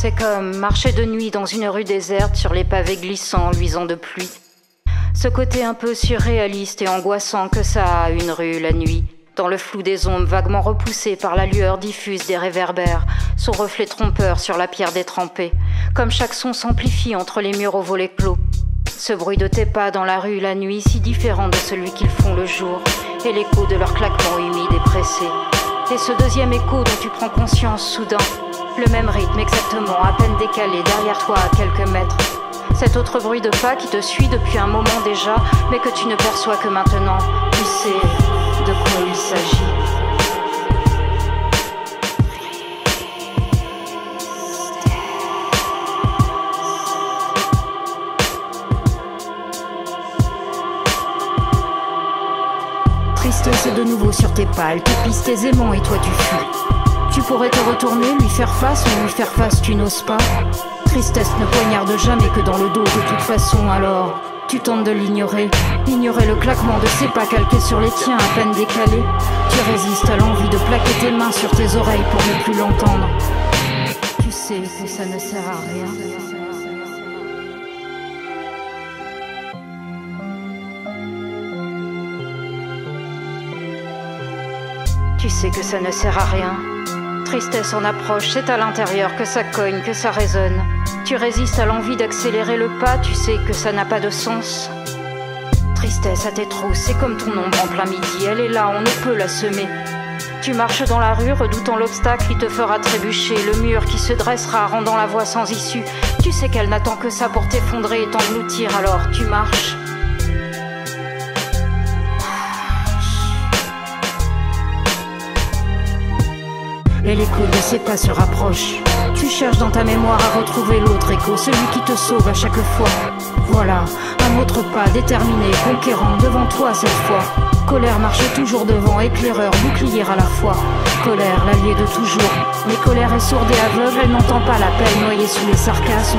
C'est comme marcher de nuit dans une rue déserte sur les pavés glissants, luisants de pluie. Ce côté un peu surréaliste et angoissant que ça a une rue la nuit. Dans le flou des ombres vaguement repoussées par la lueur diffuse des réverbères, son reflet trompeur sur la pierre détrempée. Comme chaque son s'amplifie entre les murs aux volets clos. Ce bruit de tes pas dans la rue la nuit, si différent de celui qu'ils font le jour, et l'écho de leurs claquements humides et pressés. Et ce deuxième écho dont tu prends conscience soudain, le même rythme exactement, à peine décalé derrière toi à quelques mètres. Cet autre bruit de pas qui te suit depuis un moment déjà, mais que tu ne perçois que maintenant. Tu sais de quoi il s'agit. Tristesse est de nouveau sur tes pas, elle te pisse tes aimants et toi tu fuis. Tu pourrais te retourner, lui faire face, mais lui faire face tu n'oses pas. Tristesse ne poignarde jamais que dans le dos de toute façon, alors tu tentes de l'ignorer. Ignorer le claquement de ses pas calqués sur les tiens à peine décalés. Tu résistes à l'envie de plaquer tes mains sur tes oreilles pour ne plus l'entendre. Tu sais que ça ne sert à rien. Tu sais que ça ne sert à rien. Tristesse en approche, c'est à l'intérieur que ça cogne, que ça résonne. Tu résistes à l'envie d'accélérer le pas, tu sais que ça n'a pas de sens. Tristesse à tes trousses, c'est comme ton ombre en plein midi, elle est là, on ne peut la semer. Tu marches dans la rue, redoutant l'obstacle qui te fera trébucher, le mur qui se dressera, rendant la voie sans issue. Tu sais qu'elle n'attend que ça pour t'effondrer et t'engloutir, alors tu marches. Et l'écho de ses pas se rapproche. Tu cherches dans ta mémoire à retrouver l'autre écho, celui qui te sauve à chaque fois. Voilà, un autre pas déterminé, conquérant devant toi cette fois. Colère marche toujours devant, éclaireur, bouclier à la fois. Colère, l'allié de toujours. Mais colère est sourde et aveugle, elle n'entend pas l'appel noyé sous les sarcasmes.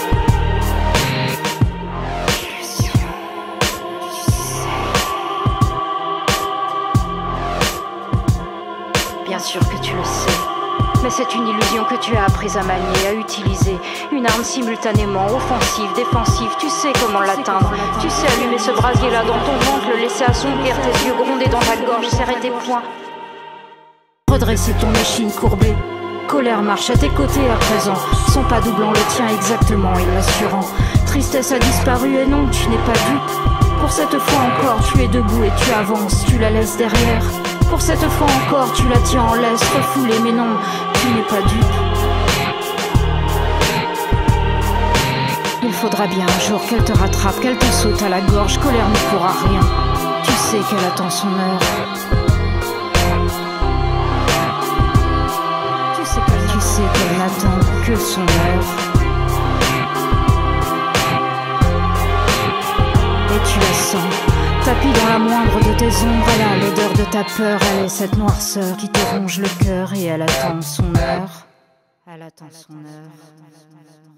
Bien sûr que tu le sais, mais c'est une illusion que tu as apprise à manier, à utiliser. Une arme simultanément, offensive, défensive, tu sais comment l'atteindre. Tu sais allumer ce brasier-là dans ton ventre, le laisser assombrir tes yeux, gronder dans ta gorge, serrer tes poings. Redresser ton échine courbée. Colère marche à tes côtés à présent, son pas doublant le tien exactement et l'assurant. Tristesse a disparu et non, tu n'es pas dupe. Pour cette fois encore, tu es debout et tu avances, tu la laisses derrière. Pour cette fois encore, tu la tiens en laisse, refoulée, mais non, tu n'es pas dupe. Il faudra bien un jour qu'elle te rattrape, qu'elle te saute à la gorge, colère ne pourra rien. Tu sais qu'elle attend son heure. Tu sais qu'elle n'attend que son heure. Et tu la sens. Tapis dans la moindre de tes ombres, elle a l'odeur de ta peur, elle est cette noirceur qui te ronge le cœur et elle attend son heure. Elle attend son heure.